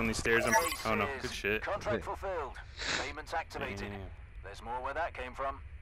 on these stairs. Oh no, good shit. Contract fulfilled. Payments activated. There's more where that came from.